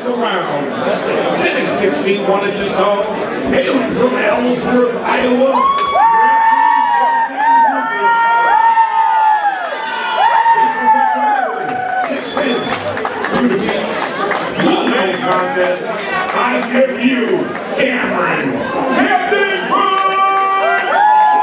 professional rounds. Sitting 6 feet 1 inches tall, hailing from Ellsworth, Iowa. His professional record, 6 wins, 2 defeats. Blue man contest, I give you Cameron Hampton Punch!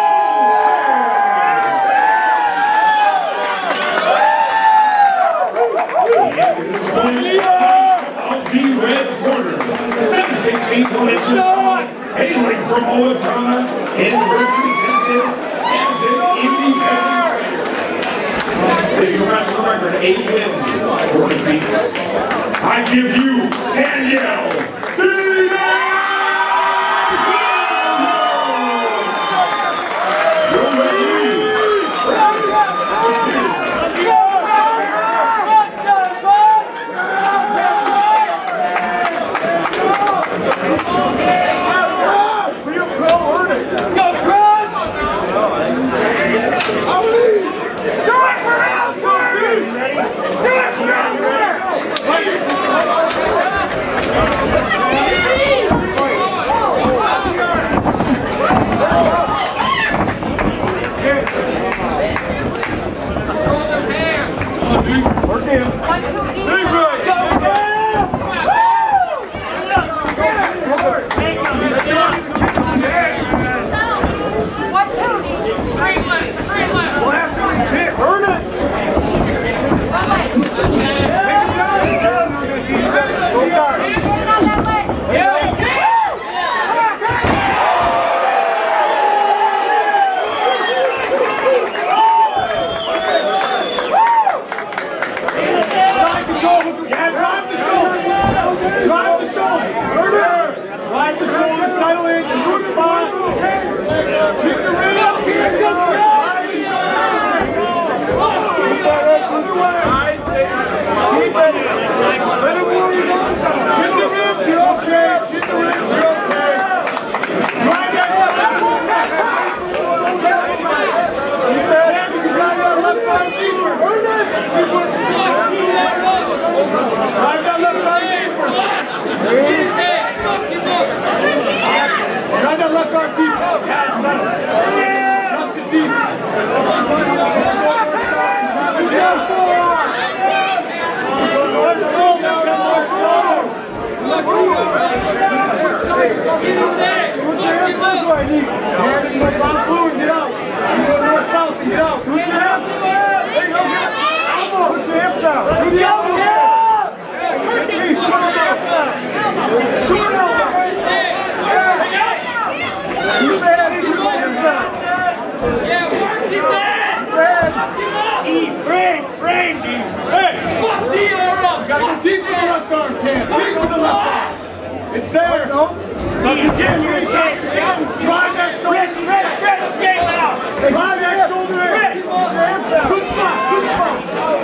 Of the red corner, 76 feet 1 inches tall, hailing from Owatonna and represented as an independent fighter. His professional record, 8 wins, 4 defeats. I give you Danielle Dina! Your referee, Travis Martinez. It's there! No? You just escape! Drive that shoulder! Red, escape now! Drive that shoulder in! Good spot! Good spot!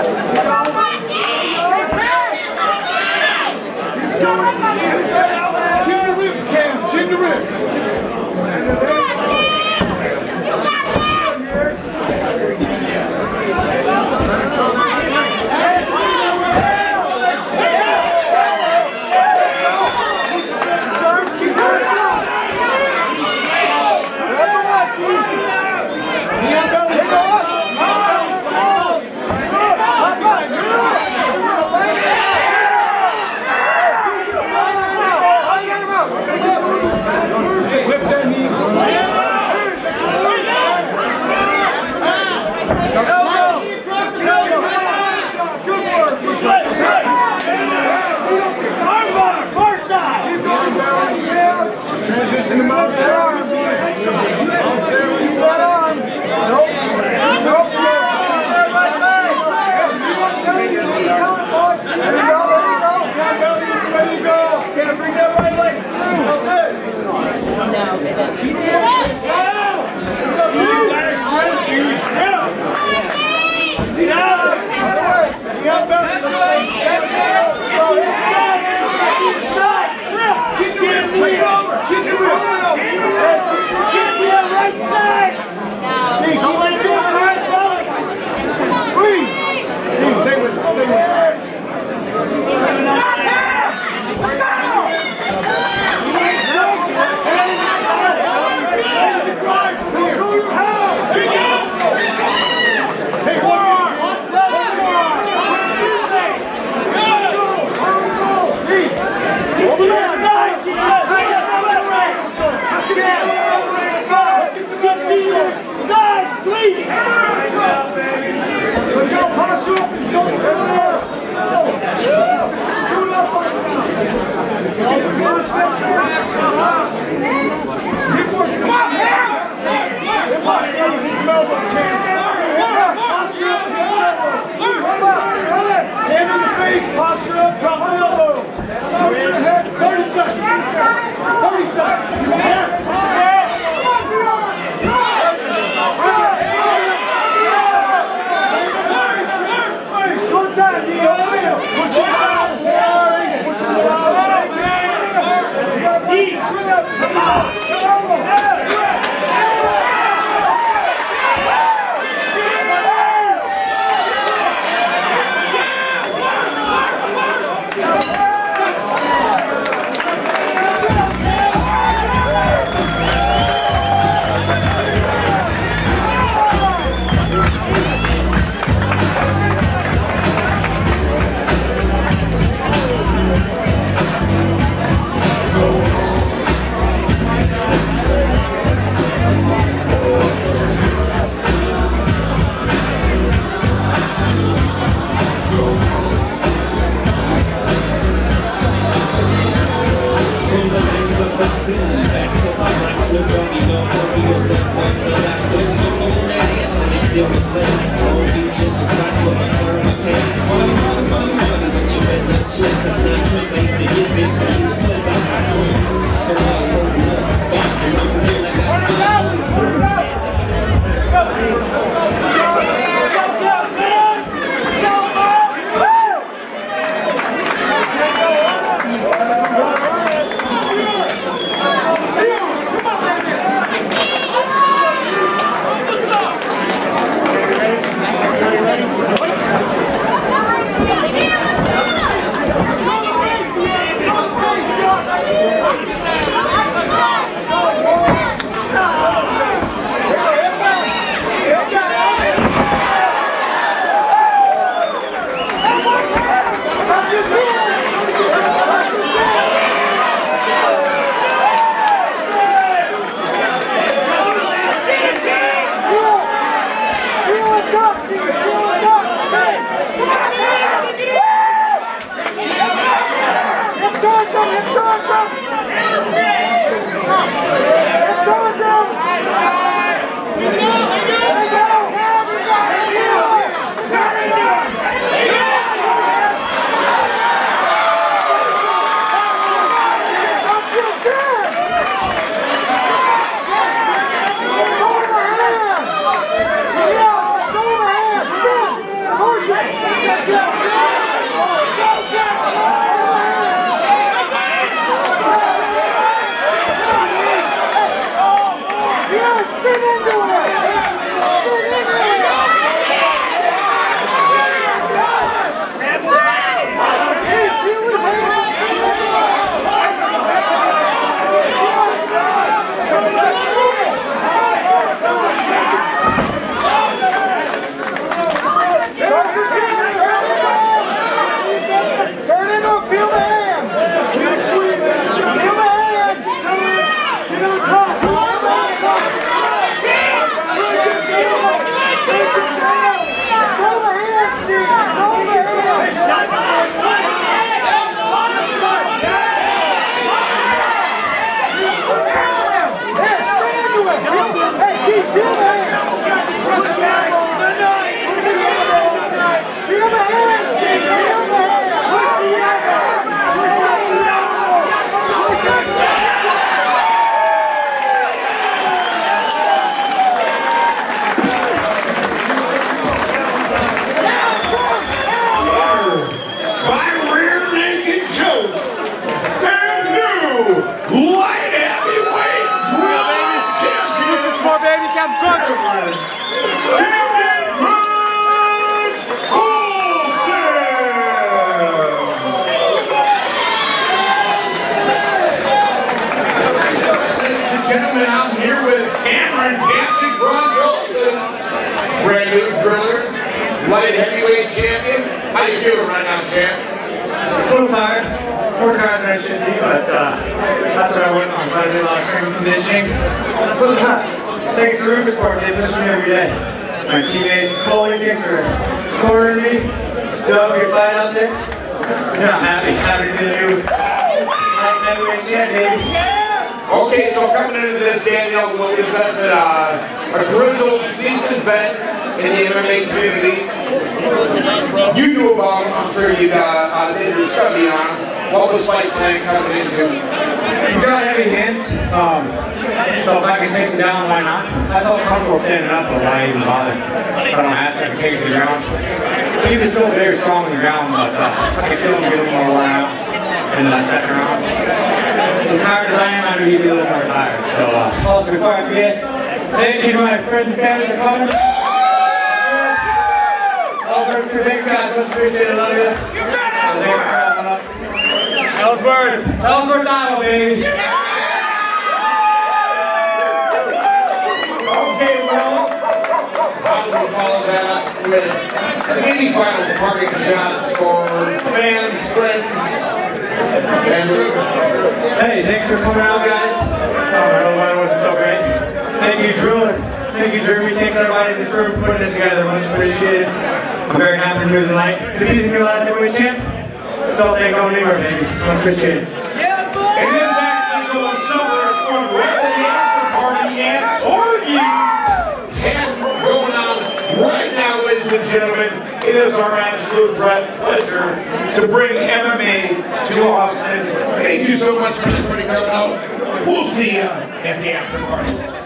Chin to ribs, Cam! Chin to ribs! Light heavyweight champion. How you feeling right now, champ? A little tired. More tired than I should be, but that's what I went on. Quite a bit of strength and conditioning. Thanks to Rufus for they push me every day. My teammates, Coley, thanks for cornering me. Doug, your fight out there. Yeah, I'm happy. Happy to be the new light heavyweight champ, baby. Okay, so coming into this, Daniel Williams, that's a grizzled, seasoned vet in the MMA community. You knew about him, I'm sure you did your study on him. What was fight plan coming into? He's got heavy hands, so if I can take him down, why not? I felt comfortable standing up, but why even bother? If I don't have to, I can take him to the ground. He was still very strong on the ground, but I can feel him get a little more worn out in that second round. As tired as I am, I trying to be a little more tired. So also before I forget, thank you to my friends and family for coming. Ellsworth crew, thanks guys, much appreciated, love you. Thanks for wrapping up. Ellsworth, Iowa, baby. Okay, well, how do we follow that up with any final parting shots for fans, friends, and Ruben? Hey, thanks for coming out, guys. I know the weather wasn't so great. Thank you, Drew. Thank you, Jeremy. Thanks everybody in this room for putting it together. Much appreciated. I'm very happy to be here tonight. To be the new light heavyweight champ. So thank going anywhere, baby. Much appreciated. And it's actually going somewhere. It's going right to the after party at Torgy's. And going on right now, ladies and gentlemen, it is our absolute pleasure to bring MMA to Austin. Thank you so much for everybody coming out. We'll see you at the after party.